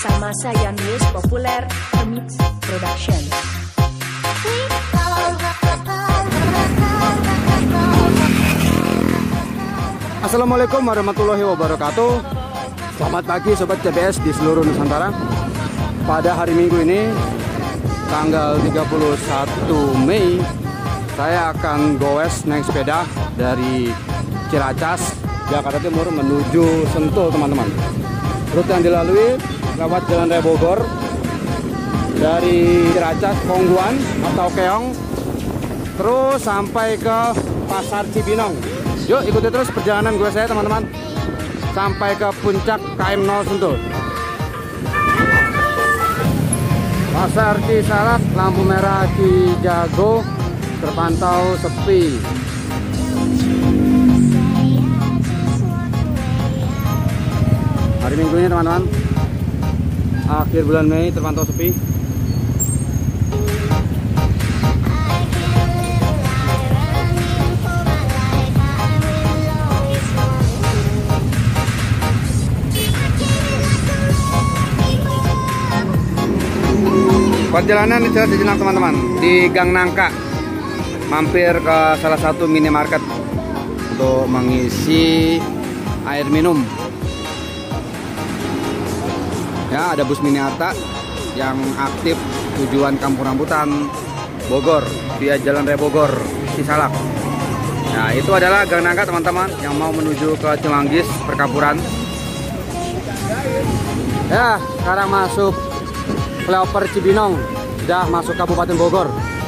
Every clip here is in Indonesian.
Hamasa Yanwis Populer Remix Production. Assalamualaikum warahmatullahi wabarakatuh. Selamat pagi Sobat CBS di seluruh Nusantara. Pada hari Minggu ini tanggal 31 Mei saya akan goes naik sepeda dari Ciracas, Jakarta Timur menuju Sentul, teman-teman. Rute yang dilalui lewat Jalan Raya Bogor dari Ciracas, Pongguan atau Keong, terus sampai ke Pasar Cibinong. Yuk ikuti terus perjalanan gue saya, teman-teman, sampai ke puncak KM0 Sentul. Pasar Cisalak, lampu merah Cijago terpantau sepi. Hari Minggu ini, teman-teman, akhir bulan Mei, terpantau sepi. Perjalanan istirahat sejenak, teman-teman, di Gang Nangka, mampir ke salah satu minimarket untuk mengisi air minum. Ya, ada bus Mini Arta yang aktif tujuan Kampung Rambutan, Bogor, via Jalan Raya Bogor, Cisalak. Nah, itu adalah Gang Nangka, teman-teman, yang mau menuju ke Cimanggis, Perkampuran. Ya, sekarang masuk Flyover Cibinong, sudah masuk Kabupaten Bogor.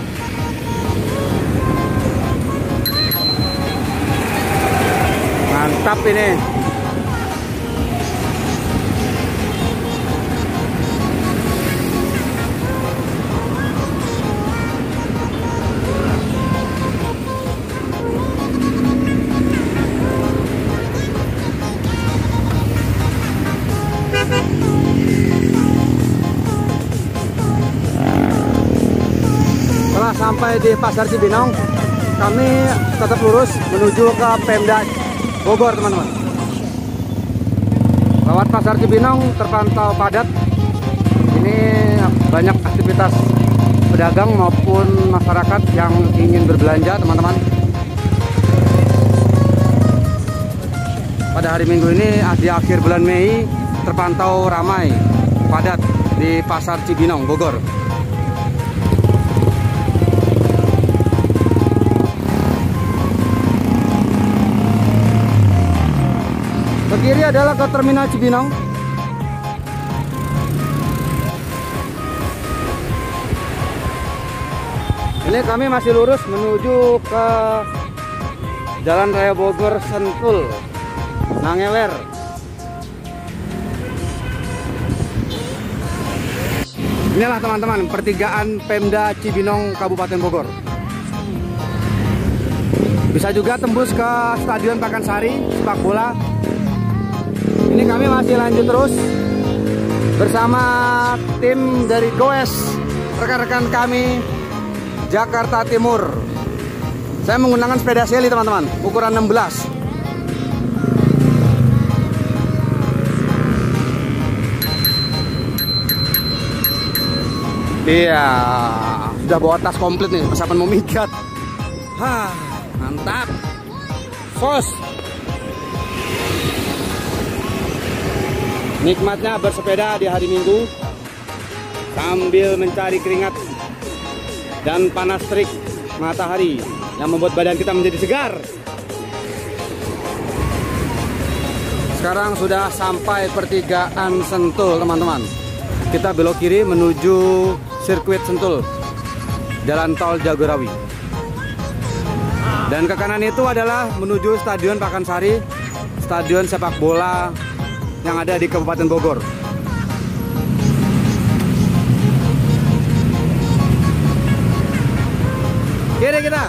Mantap ini. Sampai di Pasar Cibinong, kami tetap lurus menuju ke Pemda Bogor, teman-teman. Lewat Pasar Cibinong terpantau padat. Ini banyak aktivitas pedagang maupun masyarakat yang ingin berbelanja, teman-teman. Pada hari Minggu ini di akhir bulan Mei terpantau ramai padat di Pasar Cibinong, Bogor. Ke kiri adalah ke Terminal Cibinong. Ini kami masih lurus menuju ke Jalan Raya Bogor Sentul, Nangewer. Inilah, teman-teman, pertigaan Pemda Cibinong, Kabupaten Bogor. Bisa juga tembus ke Stadion Pakansari sepak bola. Ini kami masih lanjut terus bersama tim dari Goes, rekan-rekan kami Jakarta Timur. Saya menggunakan sepeda Shelly, teman-teman, ukuran 16. Iya, sudah bawa tas komplit nih, persiapan mau mikat. Hah, mantap. Sos. Nikmatnya bersepeda di hari Minggu sambil mencari keringat dan panas terik matahari yang membuat badan kita menjadi segar. Sekarang sudah sampai pertigaan Sentul, teman-teman. Kita belok kiri menuju sirkuit Sentul, jalan tol Jagorawi. Dan ke kanan itu adalah menuju Stadion Pakansari, stadion sepak bola yang ada di Kabupaten Bogor. Kiri kita.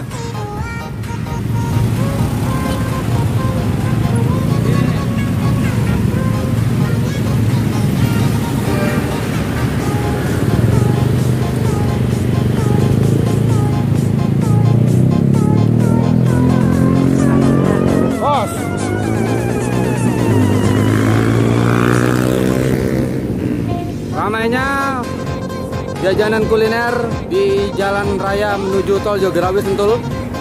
jajanan kuliner di jalan raya menuju tol Jogarawi Sentul.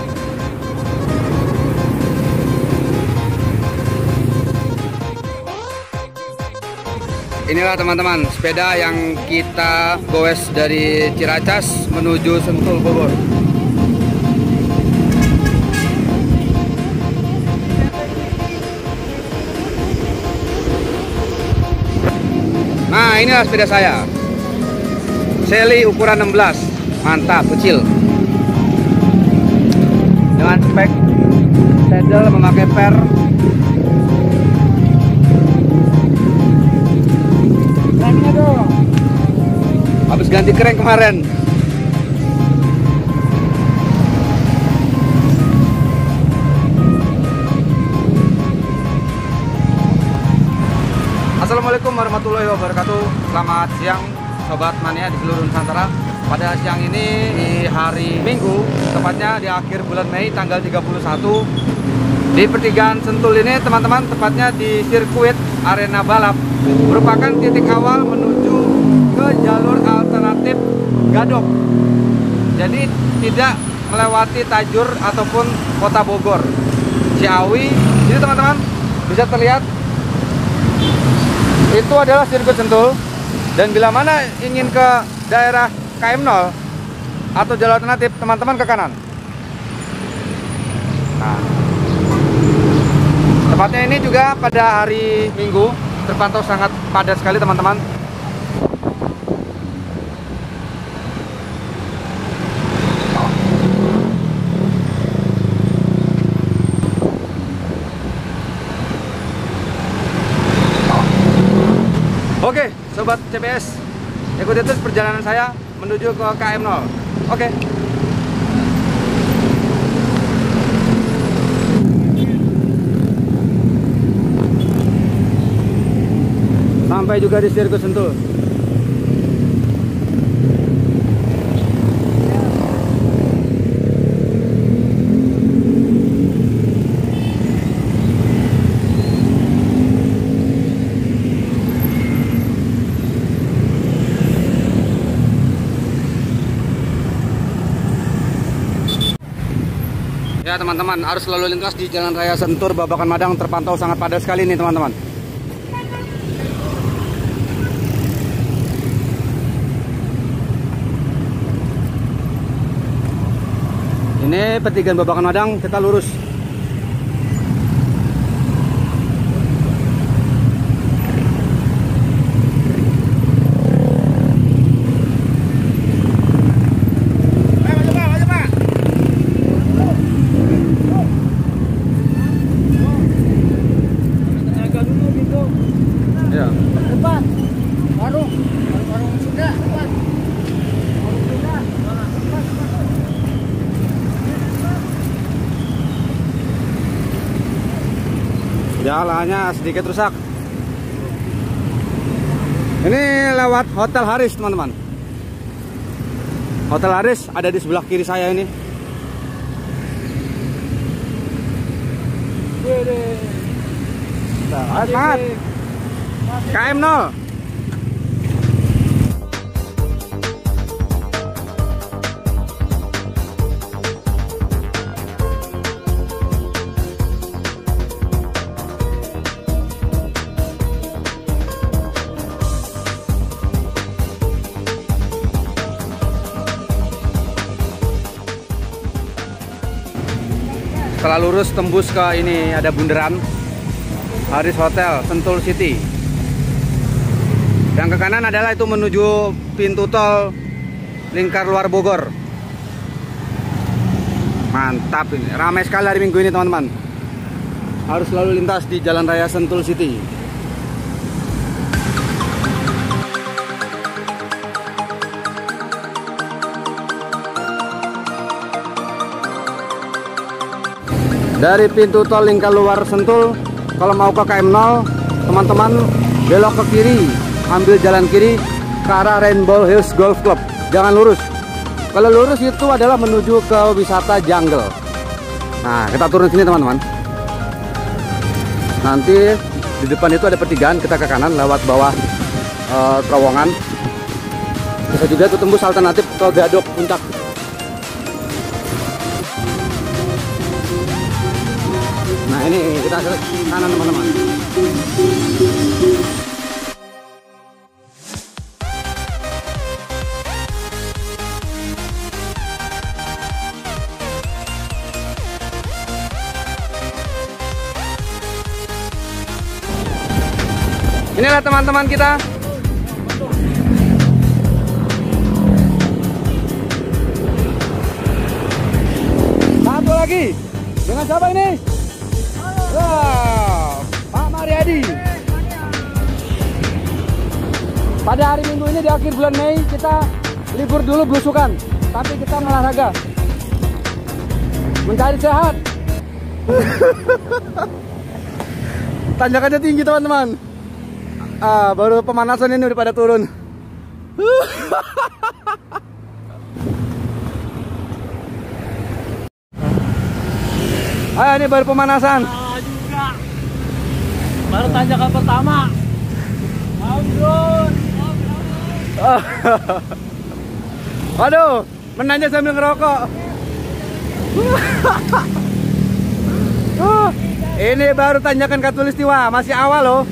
Inilah teman-teman sepeda yang kita goes dari Ciracas menuju Sentul Bogor. Nah, inilah sepeda saya. Sally ukuran 16, mantap, kecil. Dengan spek pedal memakai per. Habis ganti crank kemarin. Assalamualaikum warahmatullahi wabarakatuh. Selamat siang Sobat Mania di seluruh Nusantara. Pada siang ini di hari Minggu, tepatnya di akhir bulan Mei tanggal 31, di pertigaan Sentul ini teman-teman, tepatnya di sirkuit arena balap, merupakan titik awal menuju ke jalur alternatif Gadok. Jadi tidak melewati Tajur ataupun Kota Bogor, Ciawi. Jadi teman-teman bisa terlihat itu adalah sirkuit Sentul. Dan bila mana ingin ke daerah KM0 atau jalur alternatif, teman-teman ke kanan. Nah, tempatnya ini juga pada hari Minggu terpantau sangat padat sekali teman-teman. Oke, Sobat CBS, ikuti terus perjalanan saya menuju ke KM0. Oke. Sampai juga di sirkuit Sentul. Ya teman-teman, arus lalu lintas di Jalan Raya Sentul Babakan Madang terpantau sangat padat sekali nih teman-teman. Ini pertigaan Babakan Madang, kita lurus. Jalannya sedikit rusak. Ini lewat Hotel Haris teman-teman. Hotel Haris ada di sebelah kiri saya ini. Semangat. KM0. Setelah lurus tembus ke ini ada bundaran Haris Hotel Sentul City. Yang ke kanan adalah itu menuju pintu tol Lingkar Luar Bogor. Mantap ini, ramai sekali hari Minggu ini teman-teman. Harus lalu lintas di Jalan Raya Sentul City. Dari pintu tol Lingkar Luar Sentul, kalau mau ke KM0, teman-teman belok ke kiri, ambil jalan kiri ke arah Rainbow Hills Golf Club. Jangan lurus. Kalau lurus itu adalah menuju ke wisata jungle. Nah, kita turun sini teman-teman. Nanti di depan itu ada pertigaan, kita ke kanan lewat bawah terowongan. Bisa juga tuh tembus alternatif ke Gadok Puncak. Nah ini kita ke kanan teman-teman. Inilah teman-teman kita. Satu lagi. Dengan siapa ini? Wow, Pak Mariadi. Pada hari Minggu ini di akhir bulan Mei kita libur dulu belusukan, tapi kita olahraga, mencari sehat. Tanjakannya tinggi teman-teman. Baru pemanasan ini udah pada turun. Ayo ini baru pemanasan. Juga. Baru tanjakan pertama. Waduh, menanya sambil ngerokok. Ini baru tanjakan Katulistiwa, masih awal loh.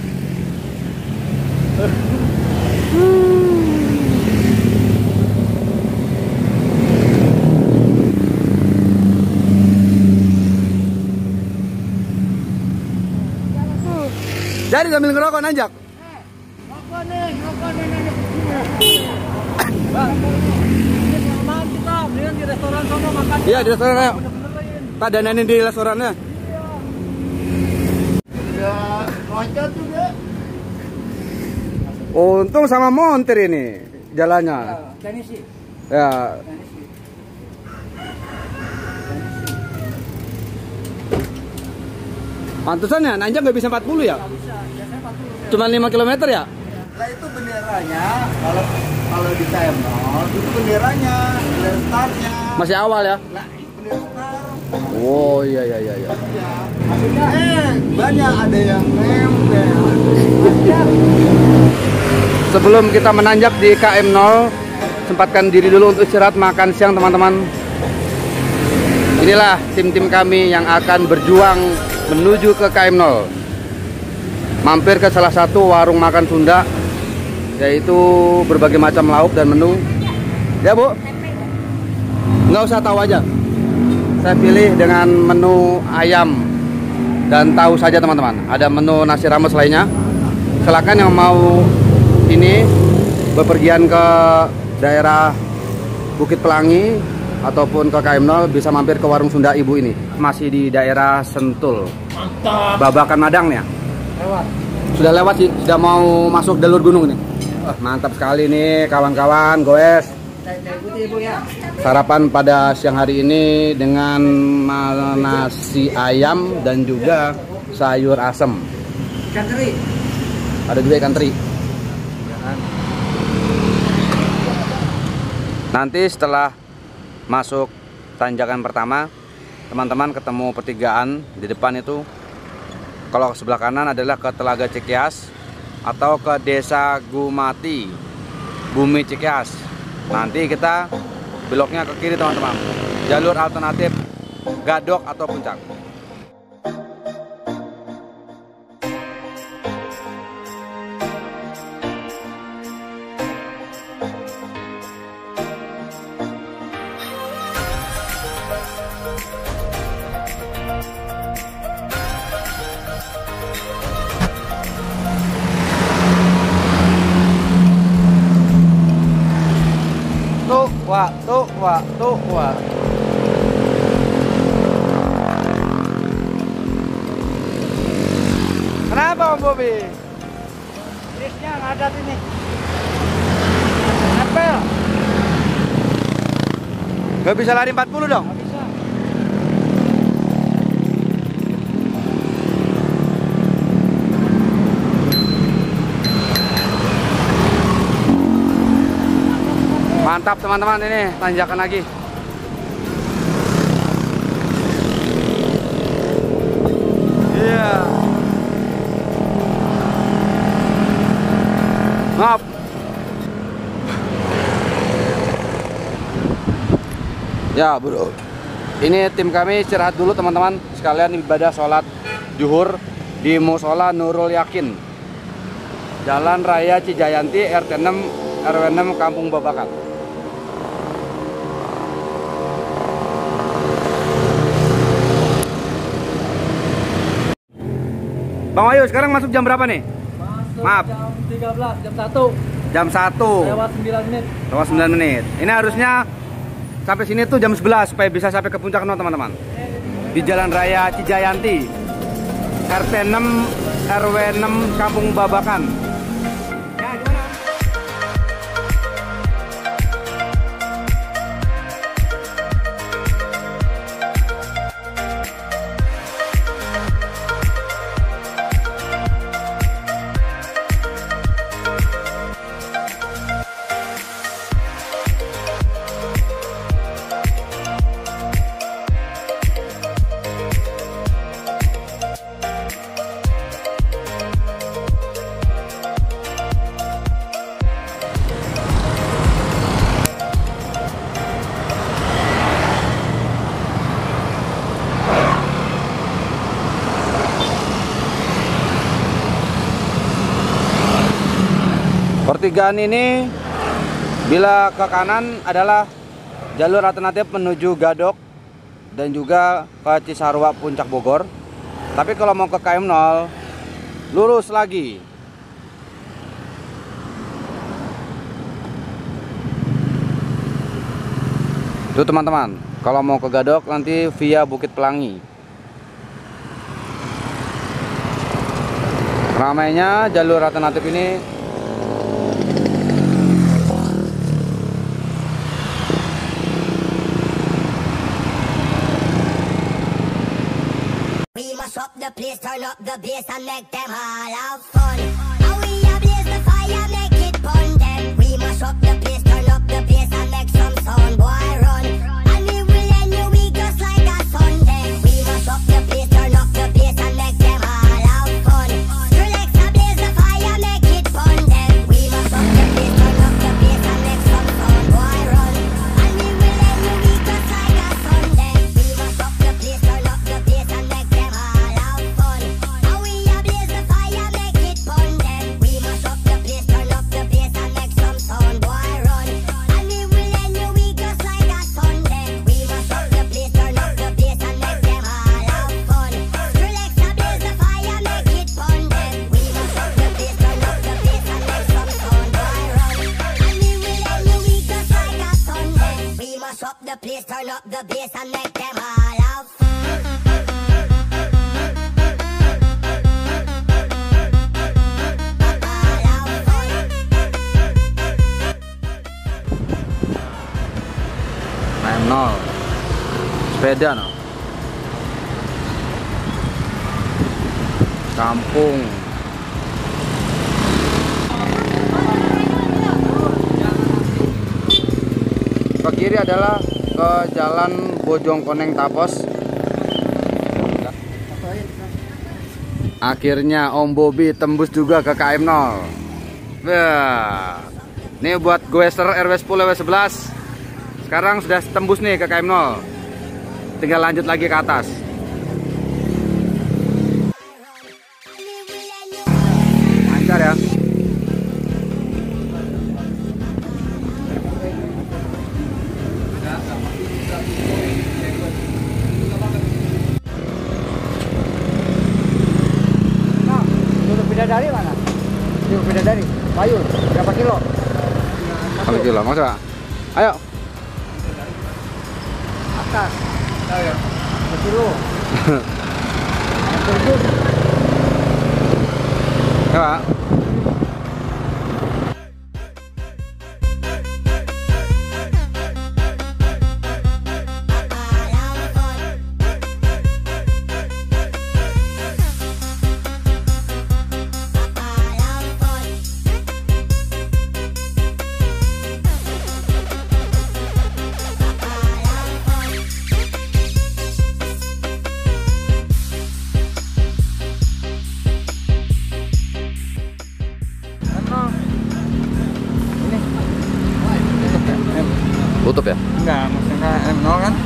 Jadi sambil ngerokok nanjak. Rokok nih. Bang, ini kelamaan kita. Mendingan di restoran sono makan. Iya di restoran ayo. Bener-benerin. Tak danainin di restorannya. Ya, loncat juga. Untung sama montir ini jalannya. Tenisi. Ya. Pantesannya nanjak nggak bisa 40 ya? Nggak bisa, biasanya 40. Cuma 5 km ya? Nah itu benderanya, kalau di KM0 itu benderanya, bendera startnya. Masih awal ya? Nah itu bendera start. Oh iya. Banyak ada yang nempel. Sebelum kita menanjak di KM0, sempatkan diri dulu untuk istirahat makan siang teman-teman. Inilah tim-tim kami yang akan berjuang menuju ke KM0. Mampir ke salah satu warung makan Sunda, yaitu berbagai macam lauk dan menu. Ya Bu? Nggak usah tahu aja. Saya pilih dengan menu ayam dan tahu saja teman-teman. Ada menu nasi rames lainnya. Silakan yang mau ini bepergian ke daerah Bukit Pelangi ataupun ke KM0 bisa mampir ke warung Sunda Ibu ini. Masih di daerah Sentul. Mantap. Babakan Madang nih ya. Lewat. Sudah lewat sih, sudah mau masuk jalur gunung nih. Mantap sekali nih kawan-kawan, goes. Ibu ya. Sarapan pada siang hari ini dengan nasi ayam dan juga sayur asem. Ikan teri. Ada juga ikan teri. Nanti setelah masuk tanjakan pertama, teman-teman ketemu pertigaan di depan itu. Kalau sebelah kanan adalah ke Telaga Cikias atau ke Desa Gumati, Bumi Cikias. Nanti kita beloknya ke kiri teman-teman. Jalur alternatif Gadok atau Puncak. Tua. Kenapa Om Bobi? Listnya ngadat ini. Nempel. Gak bisa lari 40 dong? Nggak bisa. Mantap teman-teman, ini tanjakan lagi. Iya. Maaf. Ya bro, ini tim kami istirahat dulu teman-teman, sekalian ibadah sholat zuhur di Musola Nurul Yakin, Jalan Raya Cijayanti, RT 6 RW 6 Kampung Babakan. Bang Ayu, sekarang masuk jam berapa nih? Masuk Maaf. jam 13, jam 1. Jam 1. Lewat 9 menit. Lewat 9 menit. Ini harusnya sampai sini tuh jam 11 supaya bisa sampai ke puncak no teman-teman. Di Jalan Raya Cijayanti, RT 6 RW 6 Kampung Babakan. Ya, gimana? Pertigaan ini bila ke kanan adalah jalur alternatif menuju Gadok dan juga ke Cisarua Puncak Bogor. Tapi kalau mau ke KM 0 lurus lagi. Itu teman-teman, kalau mau ke Gadok nanti via Bukit Pelangi. Ramainya jalur alternatif ini Up the place, turn up the bass and make them all have fun. How we ablaze the fire, make it burn them. We mash up the place, turn up the bass and make some sound, boy run. And we will end your week just like a Sunday. We mash up the place, turn up the bass and make them all have fun. Relax, ablaze the fire, make it burn them. We mash up the place, turn up the bass and make some sound, boy run. And we will end your week just like a Sunday. We mash up the place, turn up the bass and make them all. Please turn up the bass and make them all have fun. KM 0 sepeda no. Kampung ke kiri adalah ke Jalan Bojongkoneng Tapos. Akhirnya Om Bobi tembus juga ke KM 0. Wah, ini buat goeser RW 10 RW 11. Sekarang sudah tembus nih ke KM 0. Tinggal lanjut lagi ke atas. Lancar ya. Bidadari mana? Yuk bidadari. Payung berapa kilo? 1 kilo, masa? Ayo. Atas. Ayo. 1 kilo. Ya, Pak.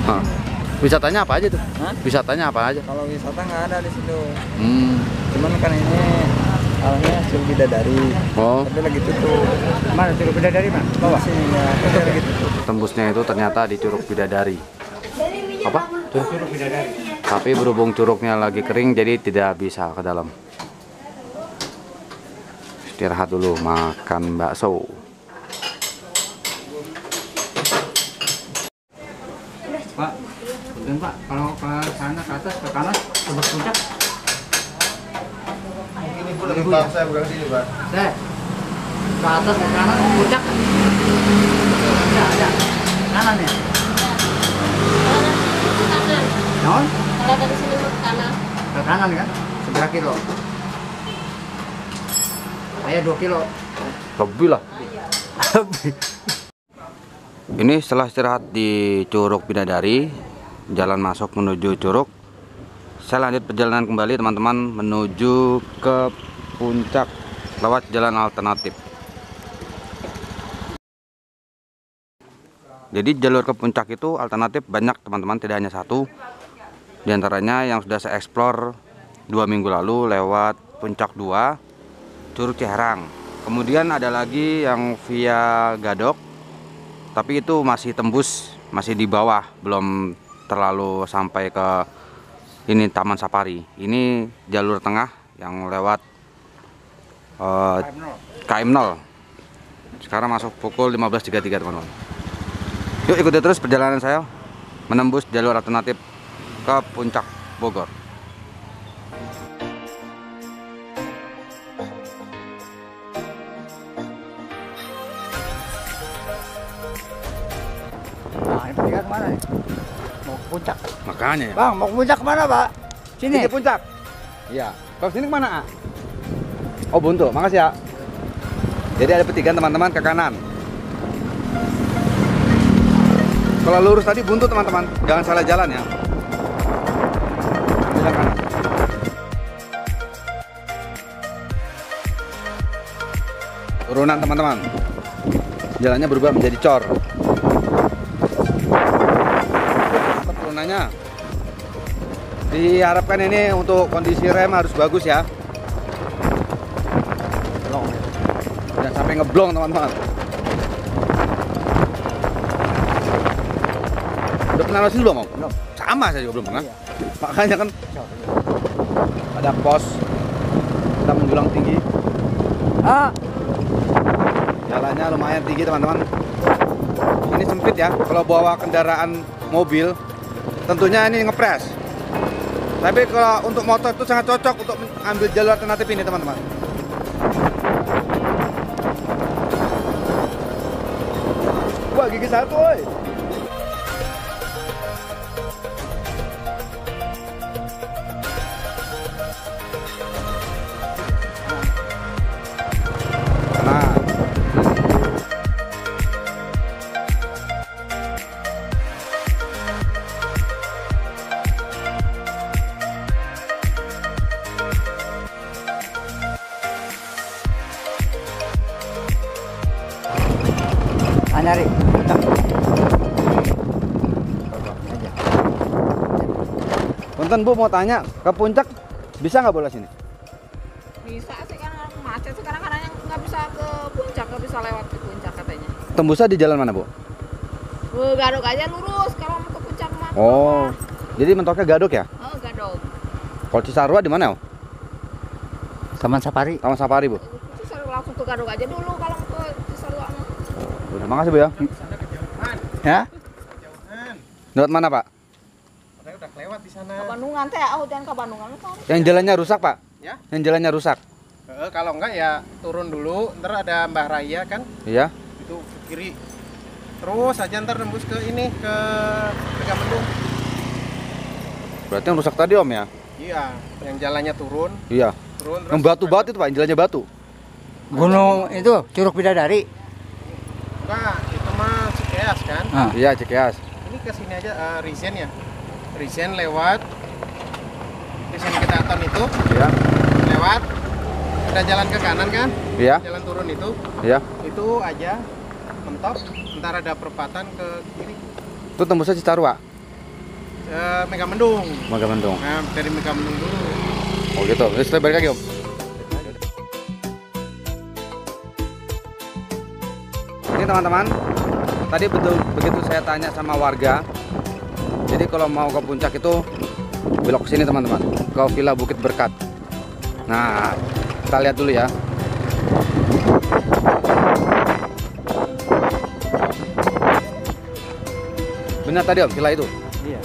Hah. Wisatanya apa aja tuh? Hah? Wisatanya apa aja? Kalau wisata nggak ada di situ. Hmm. Cuman kan ini awalnya Curug Bidadari. Oh, Tapi lagi tutup. Mana Curug Bidadari, Pak? Bawah sini ya, tapi lagi tutup. tembusnya itu ternyata di Curug Bidadari. Apa? Curug Bidadari. Tapi berhubung curugnya lagi kering, jadi tidak bisa ke dalam. Istirahat dulu, makan bakso. Pak, dan Pak, kalau ke sana ke atas ke kanan tembus puncak. Ini pun lebih bawah saya bukan sini, Pak. Saya ke atas ke kanan puncak. Ada kanan ya. Non? Kalau dari sini mau ke kanan. Ke kanan kan? Seberapa kilo? Saya 2 kilo. Lebih lah. Ini setelah istirahat di Curug Bidadari, jalan masuk menuju Curug. Saya lanjut perjalanan kembali teman-teman menuju ke puncak lewat jalan alternatif. Jadi jalur ke puncak itu alternatif banyak teman-teman, tidak hanya satu. Di antaranya yang sudah saya explore 2 minggu lalu lewat Puncak 2, Curug Ciherang. Kemudian ada lagi yang via Gadok, tapi itu masih tembus, masih di bawah, belum terlalu sampai ke ini Taman Safari. Ini jalur tengah yang lewat KM0. Sekarang masuk pukul 15.33 teman-teman. Yuk ikuti terus perjalanan saya menembus jalur alternatif ke Puncak Bogor. Nah, ini pergi kemana nih? Mau ke puncak. Makanya ya. Bang, mau ke puncak kemana, Pak? Sini. Ini puncak. Iya. Kalau sini kemana, A? Oh, buntu. Makasih ya. Jadi ada petikan teman-teman ke kanan. Kalau lurus tadi buntu teman-teman. Jangan salah jalan ya. Ambil yang kanan. Turunan teman-teman. Jalannya berubah menjadi cor. Turunannya. Diharapkan ini untuk kondisi rem harus bagus ya. Jangan sampai ngeblong teman-teman. Udah pernah lewat sini belum, Om? Belum. Sama saya juga belum pernah. Iya. Makanya kan ada pos. Kita menjulang tinggi. Ah, Jalannya lumayan tinggi teman-teman. Ini sempit ya. Kalau bawa kendaraan mobil, tentunya ini ngepres. Tapi kalau untuk motor itu sangat cocok untuk ambil jalur alternatif ini teman-teman. Wah, gigi satu, woy. Nah, nyari. Punten Bu, mau tanya, ke puncak bisa nggak bola sini? Bisa sih kan macet sekarang karena yang nggak bisa ke puncak, nggak bisa lewat ke puncak katanya. Tembusnya di jalan mana, Bu? Gadok aja lurus kalau mau ke puncak mah. Oh, jadi mentoknya Gadok ya? Oh, Gadok. Kalau Cisarua di mana, Om? Taman Safari. Taman Safari, Bu. Cisarua langsung ke Gadok aja dulu kalau mau ke Cisarua mah. Udah, makasih Bu ya. Ya? Lewat mana, Pak? Saya udah lewat di sana. Ke Bandungan teh, jangan ke Bandungan lu tahu. Yang jalannya rusak, Pak? Ya? Yang jalannya rusak? Kalau enggak ya turun dulu, ntar ada Mbah Raya kan, Iya. itu ke kiri. Terus aja ntar nembus ke ini ke Megamendung. Berarti yang rusak tadi, Om ya? Iya, yang jalannya turun, Iya. turun Yang batu-batu itu, Pak, yang jalannya batu. Gunung itu Curug Bidadari. Enggak, itu mah Cikeas kan. Ah. Iya, Cikeas. Ini ke sini aja Risen ya. Risen lewat Risen Ketaton itu Iya. lewat ada jalan ke kanan kan? Iya. Jalan turun itu Iya. aja mentok, ntar ada perempatan ke kiri. Itu tembusnya Cisarua. Megamendung. Megamendung. Nah, dari Megamendung dulu. Oh gitu. Terus kita balik lagi Om. Ini teman-teman, tadi begitu saya tanya sama warga, jadi kalau mau ke puncak itu belok ke sini teman-teman, ke Villa Bukit Berkat. Nah, kita lihat dulu ya. Benar tadi Om, villa itu? Iya.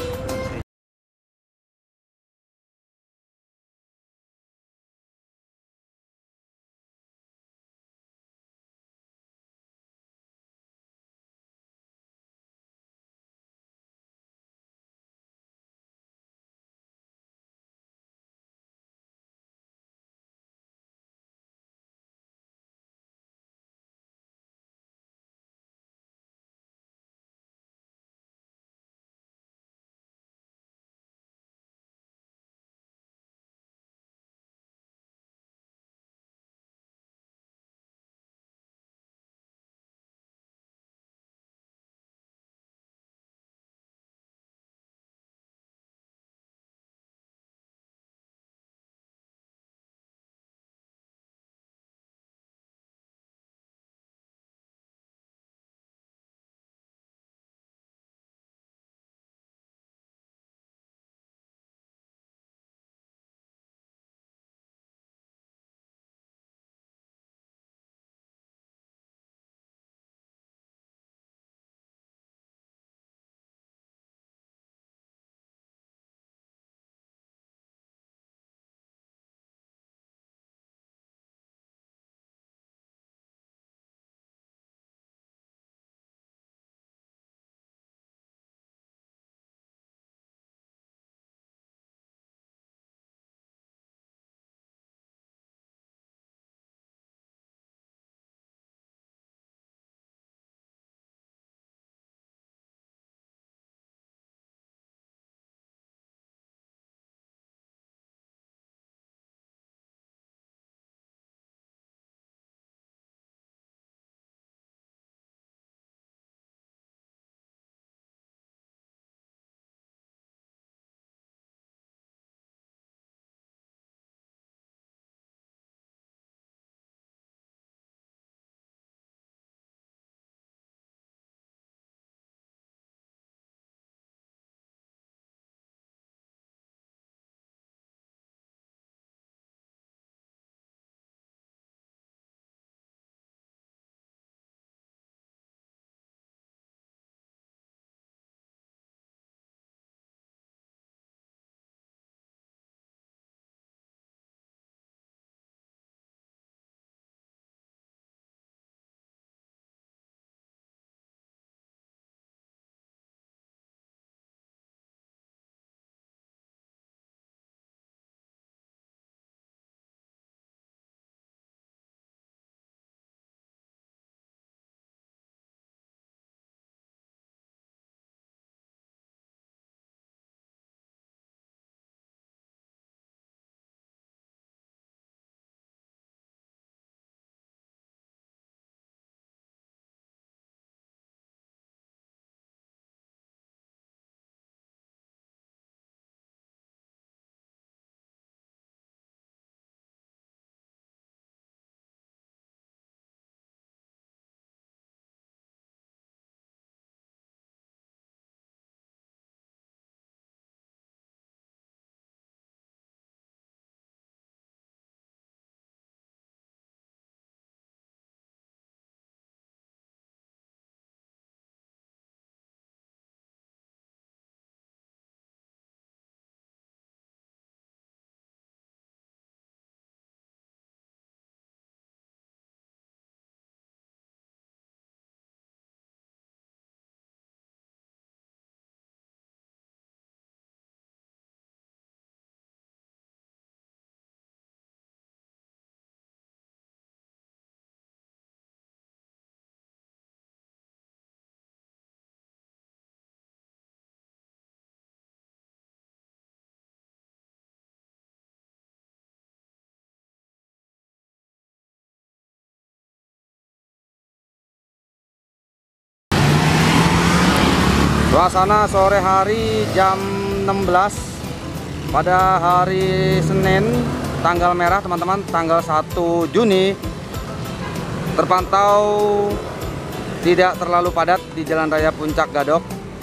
Suasana sore hari jam 16 pada hari Senin, tanggal merah teman-teman, tanggal 1 Juni, terpantau tidak terlalu padat di Jalan Raya Puncak Gadok.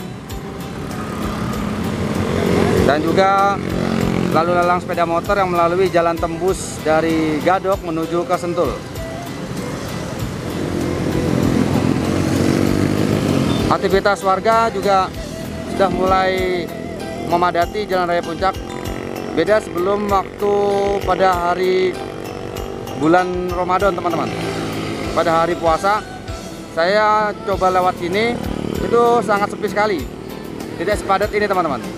Dan juga lalu lalang sepeda motor yang melalui jalan tembus dari Gadok menuju ke Sentul. Aktivitas warga juga sudah mulai memadati Jalan Raya Puncak. Beda sebelum waktu pada hari bulan Ramadan teman-teman. Pada hari puasa saya coba lewat sini, itu sangat sepi sekali. Tidak sepadat ini teman-teman.